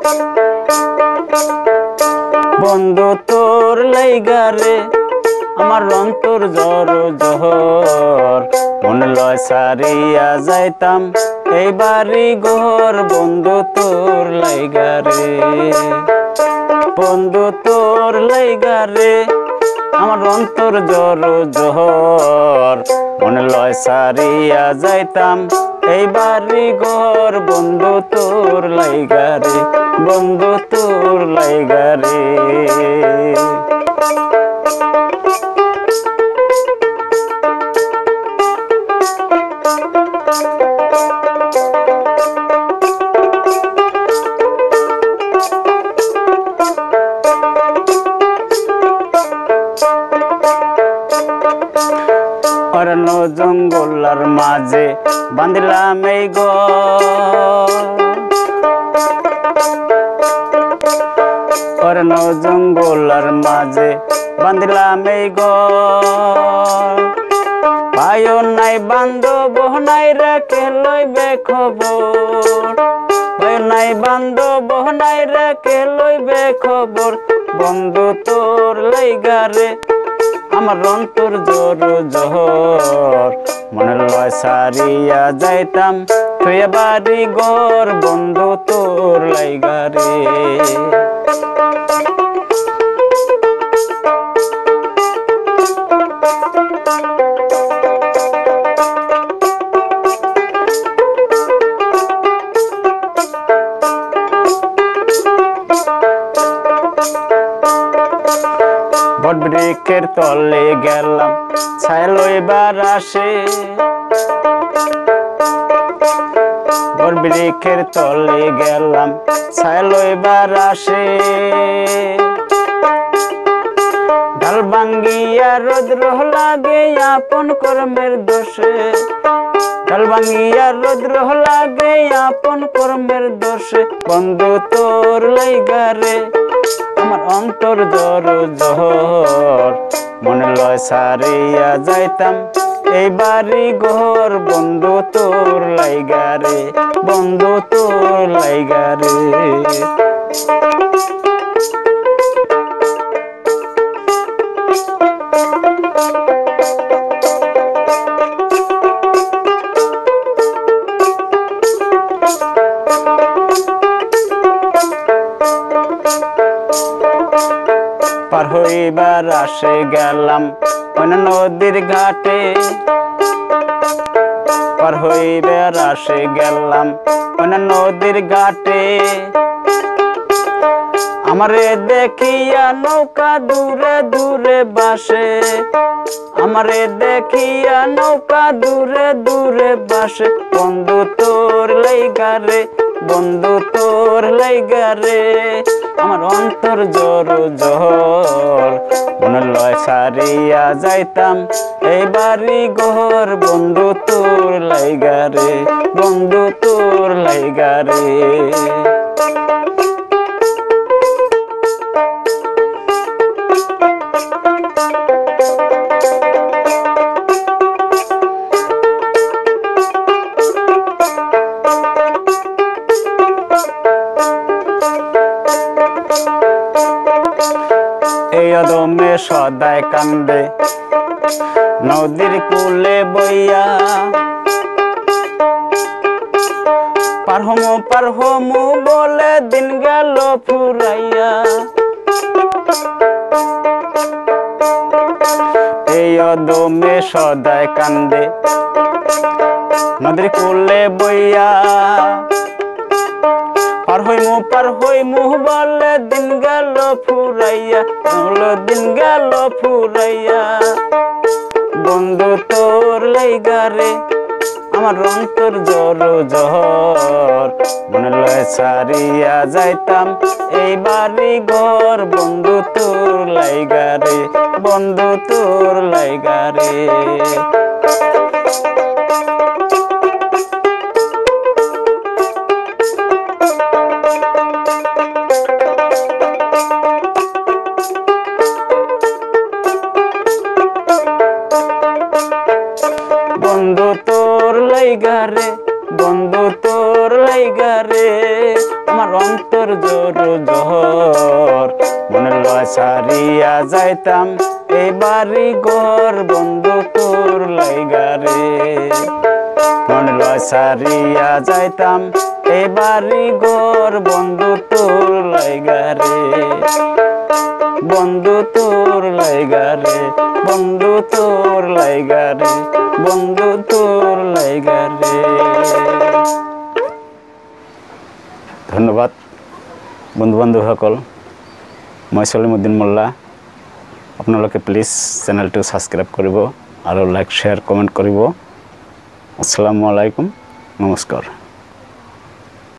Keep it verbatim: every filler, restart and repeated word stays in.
বন্ধু তোর লাইগা রে আমার অন্তর জর জহর, মন লয় সারিয়া যাইতাম এই বাড়ি ঘর। বন্ধু তোর লাইগা রে, বন্ধু তোর লাইগা রে আমার অন্তর জর জহর, মন লয় সারিয়া যাইতাম এই বাড়ি ঘর। বন্ধু তোর লাইগা রে, বন্ধু তোর লাইগা রে। অরণ্য জঙ্গলার মাঝে বাঁধলাম এই ঘর, অরণ্য জঙ্গলার মাঝে বাঁধলাম এই ঘর। ভাইও নাই বান্ধব নাই রেখে লইবে খবর, ভাইও নাই বান্ধব নাই রেখে লইবে খবর। বন্ধু তোর লাইগা রে আমার অন্তর জোর জহর, মনে লয় সারিয়া যাইতাম তুই বাড়ি ঘর। বন্ধু তোর লাইগা রে। বটবৃক্ষের তলে গেলাম ছায়া লইবার আসে, বটবৃক্ষের তলে গেলাম ছায়া লইবার আসে। ডাল ভাঙ্গিয়া রৌদ্র লাগে আপন কর্মের দোষে, ডাল ভাঙ্গিয়া রৌদ্র লাগে আপন কর্মের দোষে। বন্ধু তোর লাইগা রে আমার অন্তর জর জহর, মনে লয় সারিয়া যাইতাম এই বাড়ি ঘর। বন্ধু তোর লাইগা রে, বন্ধু তোর লাইগা রে। পার হইবার আসে গেলাম ওই নদীর ঘাটে, পার হইবার আসে গেলাম ওই নদীর ঘাটে। আমারে দেখিয়া নৌকা দূরে দূরে বাসে, আমারে দেখিয়া নৌকা দূরে দূরে বাসে। বন্ধু তোর লাইগা রে, বন্ধু তোর লাইগা রে আমার অন্তর জোর জহর, মনে লয় সারিয়া যাইতাম এই বাড়ি ঘর। বন্ধু তোর লাইগা রে, বন্ধু তোর লাইগা রে। এই অদমে সদায় কান্দে নদীর কূলে বইয়া, পারহমু পারহমু বলে দিন গেল ফুরাইয়া। এই অদমে সদায় কান্দে নদীর কূলে বইয়া, পার হইমু পার হইমু বলে দিন গেল ফুরাইয়া, দিন গেল ফুরাইয়া। বন্ধু তোর লাইগা রে আমার অন্তর জর জহর, মনে লয় সারিয়া যাইতাম এই বাড়ি ঘর। বন্ধু তোর লাইগা রে, বন্ধু তোর লাইগা রে। বন্ধু তোর লাইগা রে, বন্ধু তোর লাইগা রে আমার অন্তর অন্তর জোর জোহর মনে লয় সারিয়া যাইতাম এই বাড়ি ঘর বন্ধু তোর লাইগা রে মনে লয় সারিয়া যাইতাম এই বাড়ি ঘর বন্ধু তোর লাইগা রে বন্ধু তোর লাইগা রে বন্ধু তোর লাইগা রে বন্ধু তোর লাইগা রে। ধন্যবাদ বন্ধু বান্ধৱসকল, মই সলিমুদ্দিন মোল্লা। আপোনালোকে প্লিজ চেনেলটো ছাবস্ক্ৰাইব কৰিব আৰু লাইক শ্বেয়াৰ কমেণ্ট কৰিব। আসসালামু আলাইকুম, নমস্কাৰ।